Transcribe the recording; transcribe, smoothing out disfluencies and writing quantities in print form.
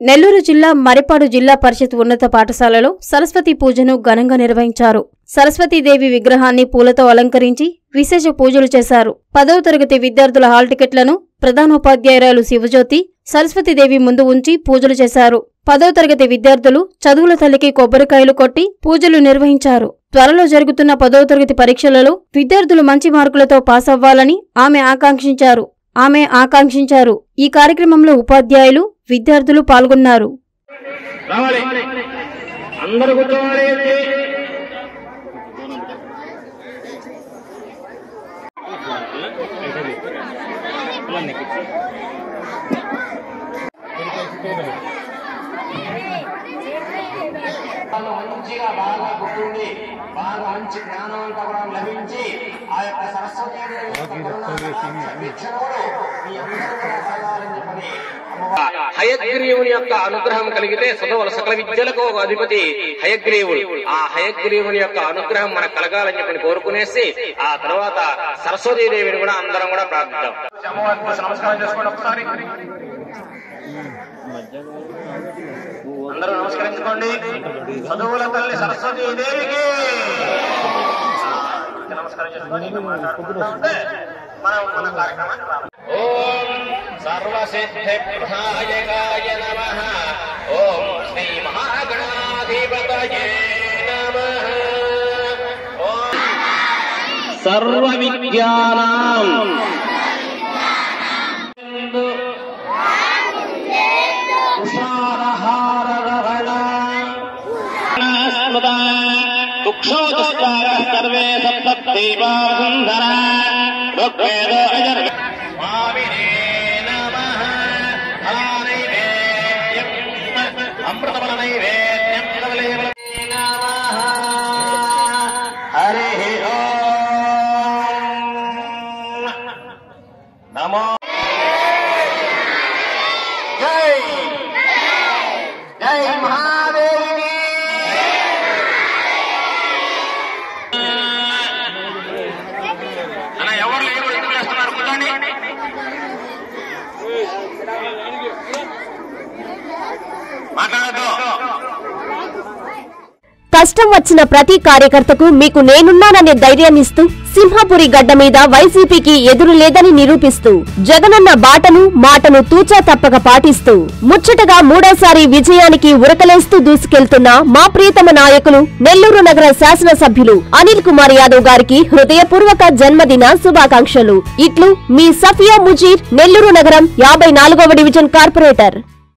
నెల్లూరు జిల్లా మరిపాడు జిల్లా పరిషత్ ఉన్నత పాఠశాలలో సరస్వతి పూజను ఘనంగా నిర్వహించారు. సరస్వతీదేవి విగ్రహాన్ని పూలతో అలంకరించి విశేష పూజలు చేశారు. 10వ తరగతి విద్యార్థుల హాల్ టికెట్లను ప్రధానోపాధ్యాయురాలు శివజ్యోతి సరస్వతీదేవి ముందు ఉంచి పూజలు చేశారు. 10వ తరగతి విద్యార్థులు చదువుల తల్లికి కొబ్బరికాయలు కొట్టి పూజలు నిర్వహించారు. త్వరలో జరుగుతున్న 10వ తరగతి పరీక్షలలో విద్యార్థులు మంచి మార్కులతో పాస్ అవ్వాలని ఆమె ఆకాంక్షించారు. ఈ కార్యక్రమంలో ఉపాధ్యాయులు, విద్యార్థులు పాల్గొన్నారు. మంచిగా బాగా గుర్తుండి బాగా మంచి జ్ఞానం అంతా కూడా లభించి ఆ యొక్క సరస్వతీదేవి హయగ్రీవుని యొక్క అనుగ్రహం కలిగితే సకల విద్యలకు అధిపతి హయగ్రీవుడు. ఆ హయగ్రీవుని యొక్క అనుగ్రహం మనకు కలగాలని చెప్పి కోరుకునేసి ఆ తర్వాత సరస్వతీదేవిని కూడా అందరం కూడా ప్రార్థిద్దాం. నమస్కారం చేసుకోండి ఒకసారి. అందరూ నమస్కరించుకోండి. చదువుల తల్లి సరస్వతీదేవికి నమస్కారం చేసుకోండి. మన కార్యక్రమాన్ని ఓం సర్వసిద్ధిప్రదాయకాయ నమః. ఓం శ్రీ మహాగణాధిపతయే నమః. ఓం సర్వ విద్యానాం సర్వే సప్తదేవా సుందర ఋగ్వేద స్వామినే నమః. అమృతమల నైవేద్యం నమః. హరి ఓం నమో. జై జై మహాదేవి. ఎవరు లేరు, ఎందుకు వేస్తున్నారు? కూర్చోండి. మాట్లాడద్దు. కష్టం వచ్చిన ప్రతి కార్యకర్తకు మీకు నేనున్నాననే ధైర్యాన్నిస్తూ సింహపురి గడ్డ మీద వైసీపీకి ఎదురు లేదని నిరూపిస్తూ జగనన్న బాటను మాటను తూచా తప్పక పాటిస్తూ ముచ్చటగా మూడోసారి విజయానికి ఉరకలేస్తూ దూసుకెళ్తున్న మా ప్రియతమ నాయకులు నెల్లూరు నగర శాసనసభ్యులు అనిల్ కుమార్ యాదవ్ గారికి హృదయపూర్వక జన్మదిన శుభాకాంక్షలు. ఇట్లు మీ సఫియా ముజీర్, నెల్లూరు నగరం 54వ డివిజన్ కార్పొరేటర్.